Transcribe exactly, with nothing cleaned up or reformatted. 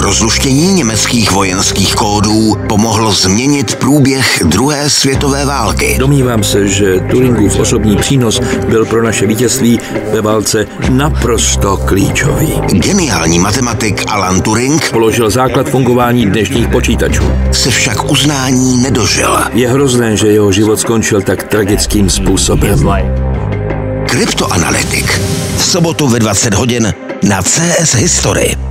Rozluštění německých vojenských kódů pomohlo změnit průběh druhé světové války. Domnívám se, že Turingův osobní přínos byl pro naše vítězství ve válce naprosto klíčový. Geniální matematik Alan Turing Položil základ fungování dnešních počítačů. se však uznání nedožil. Je hrozné, že jeho život skončil tak tragickým způsobem. Kryptoanalytik. V sobotu ve dvacet hodin na C S History.